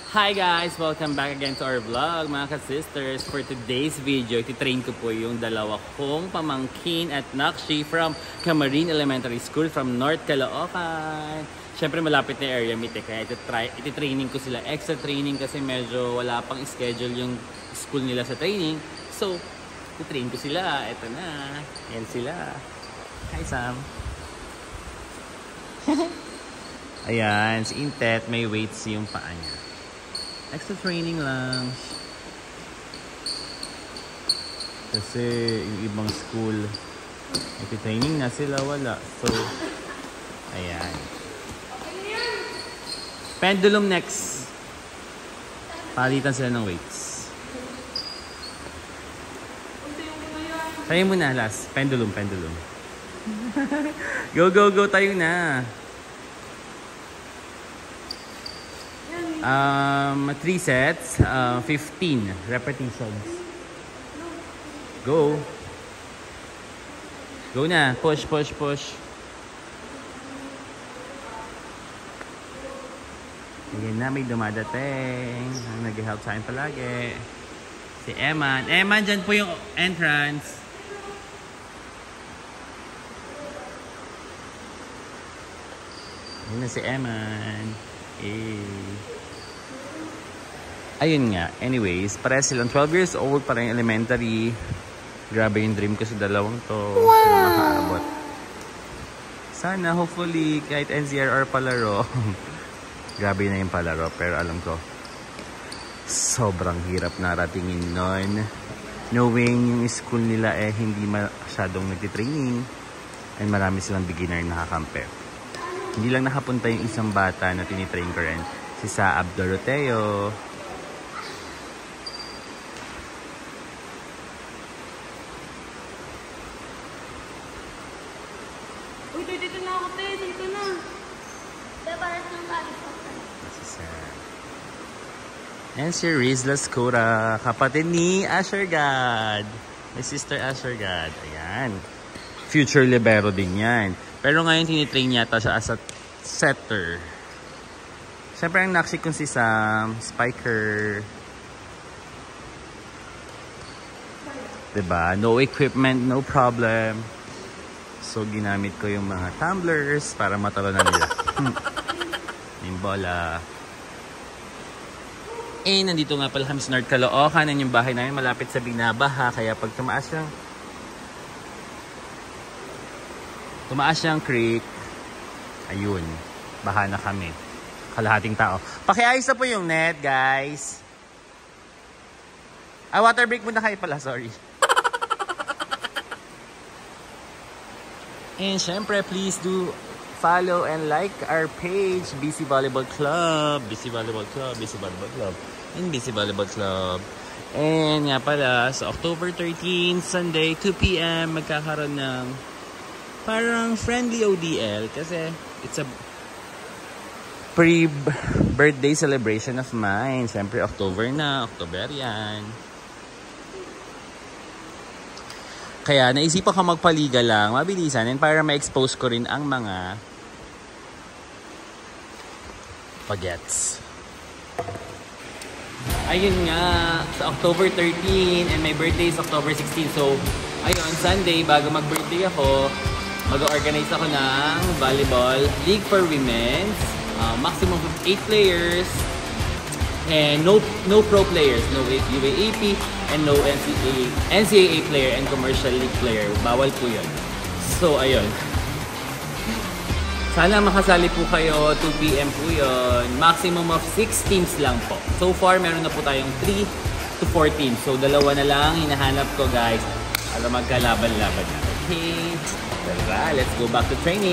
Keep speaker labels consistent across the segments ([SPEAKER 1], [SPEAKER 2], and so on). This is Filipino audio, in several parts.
[SPEAKER 1] Hi guys! Welcome back again to our vlog mga ka-sisters. For today's video, ititrain ko po yung dalawa kong pamangkin at nakshi from Camarine Elementary School from North Caloocan. Siyempre malapit na area meet kaya ititraining ko sila. Extra training kasi medyo wala pang schedule yung school nila sa training. So, ititrain ko sila. Ito na. Yan sila. Hi Sam! Ayan, si Intet may weights yung paa niya. Extra training lang. Kasi yung ibang school, training na sila, wala. So, ayan. Pendulum next. Palitan sila ng weights. Tayo muna last. Pendulum. Go, tayo na. 3 sets, 15 repetitions. Go na, push. Ayan na, may dumadating. Nag-help sa akin palagi. Si Eman. Eman, dyan po yung entrance. Ayan na si Eman. Ayun nga, anyways, pareha silang 12 years old, parang elementary. Grabe yung dream ko sa dalawang to. Wow! Sila makaabot. Sana, hopefully, kahit NCR or palaro. Grabe na yung palaro, pero alam ko, sobrang hirap naratingin nun. Knowing yung school nila hindi masyadong nagtitraining and marami silang beginner nakakampe. Hindi lang nakapunta yung isang bata na tinitrain ko rin, si Saab Doroteo.
[SPEAKER 2] Dito na ako, te. Dito na. Te, parang ng balik ko.
[SPEAKER 1] And si Riz Lascura, kapatid ni Ashergad. My sister Ashergad. Ayan. Future libero din yan. Pero ngayon tinitrain yata siya as a setter. Siyempre ang naksik kong si Sam, spiker. Diba? No equipment, no problem. So, ginamit ko yung mga tumblers para matalo na nila. Yung bola. Nandito nga pala kami sa North Caloocan. Yung bahay namin malapit sa binabaha. Kaya pag tumaas yung creek, ayun, baha na kami. Kalahating tao. Pakiayos na po yung net, guys. Water break muna kayo pala, sorry. And syempre, please do follow and like our page, BC Volleyball Club. And nga pala, sa October 13, Sunday, 2 p.m, magkakaroon ng parang friendly ODL. Kasi it's a pre-birthday celebration of mine. Syempre, October yan. Kaya naisipan ko magpaliga lang, mabilisan, and para ma-expose ko rin ang mga bagets. Ayun nga, sa October 13, and my birthday is October 16. So, ayun, Sunday, bago mag-birthday ako, mag-organize ako ng volleyball league for women's, maximum of 8 players, and no pro players, no UAAP, and no NCAA player and commercial league player. Bawal po yun. So, ayun. Sana makasali po kayo. 2 p.m. po yun. Maximum of 6 teams lang po. So far, meron na po tayong 3 to 4 teams. So, dalawa na lang hinahanap ko, guys. Para magkalaban-laban na. Okay. Tara, let's go back to training.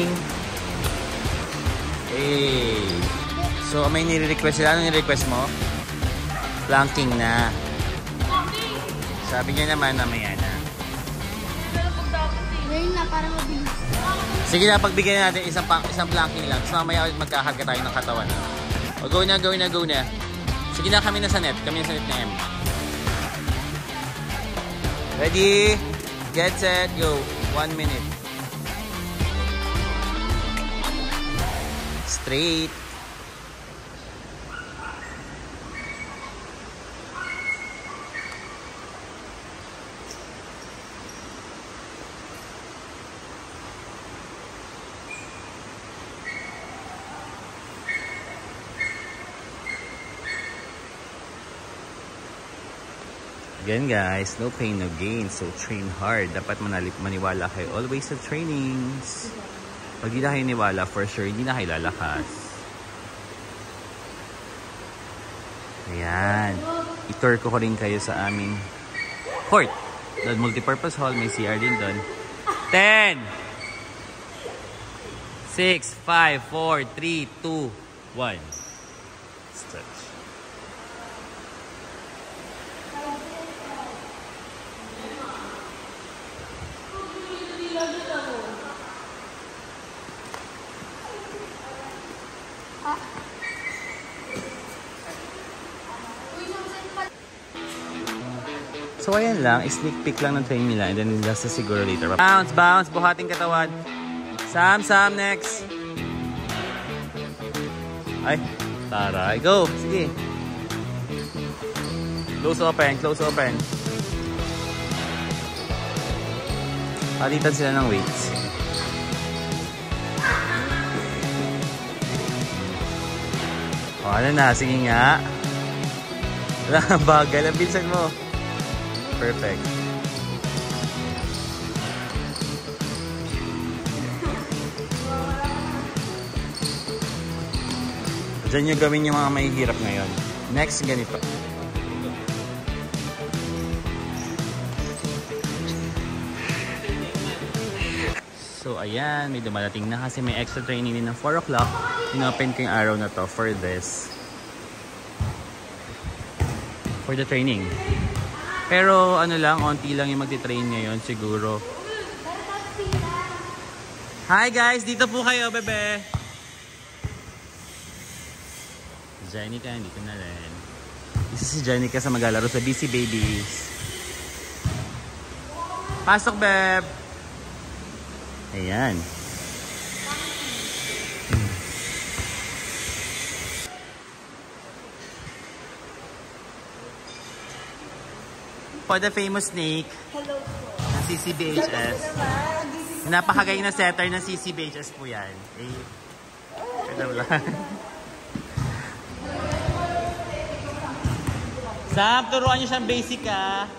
[SPEAKER 1] Okay. So, may nire-request sila. Ano nire-request mo? Planking na. Sabi niya naman na maya na.
[SPEAKER 2] Ngayon na, para mabilis.
[SPEAKER 1] Sige na, pagbigyan natin isang planking lang. Tapos mamaya magkakarga tayo ng katawan. O, go na. Sige na, kami na sa net. Kami na sa net na M. Ready? Get set, go. 1 minute. Straight. Again guys, no pain, no gain. So train hard. Dapat maniwala kayo always sa trainings. Pag di na kayo niwala, for sure, hindi na kayo lalakas. Ayan. I-tour ko rin kayo sa aming court. Doon, multipurpose hall. May CR din doon. 10, 6, 5, 4, 3, 2, 1. Stretch. So ayan lang, sneak peek lang ng training nila and then just siguro later. Bounce, bounce, buhating katawan. Sam, next. Ay, taray. Go, sige. Close open, close open. Palitan sila ng weights. O, ano na, sige nga. Wala kang bagal, ang pinsan mo. Perfect. Diyan nyo gawin yung mga mahihirap ngayon. Next, ganito. So, ayan. May dumadating na kasi may extra training din ng 4 o'clock. Inopen ko yung araw na to for this. For the training. Pero ano lang, onti lang yung magti-train ngayon siguro. Hi guys! Dito po kayo, bebe! Jenica, dito na rin. Isa si Jenica sa maglalaro sa BC Babies. Pasok, beb! Ayan. For the famous snake.
[SPEAKER 2] Hello po.
[SPEAKER 1] Ng CCBHS. Napakagaling na setter ng CCBHS po yan. Eh, hello lang. Sam, turuan nyo siyang basic ah.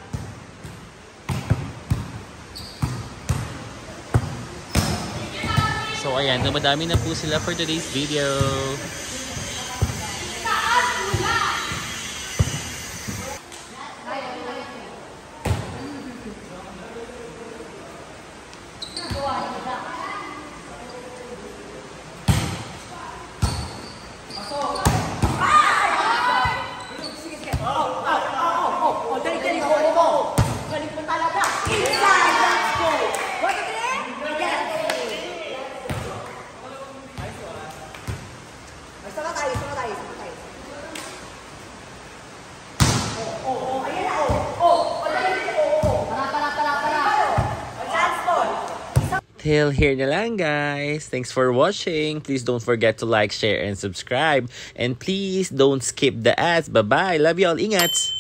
[SPEAKER 1] So ayan, dumadami na po sila for today's video. Till here na lang guys. Thanks for watching. Please don't forget to like, share, and subscribe. And please don't skip the ads. Bye-bye. Love you all. Ingat!